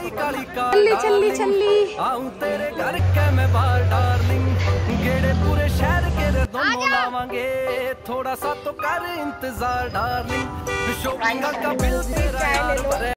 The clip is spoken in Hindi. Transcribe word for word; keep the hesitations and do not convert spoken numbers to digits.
काली कार चल्ली चल्ली चल्ली आऊं तेरे घर के मैं बाहर डार्लिंग, गेड़े पूरे शहर के रे दोनों लावांगे, थोड़ा सा तो कर इंतजार डार्लिंग, शॉपिंग का बिल तेरा यार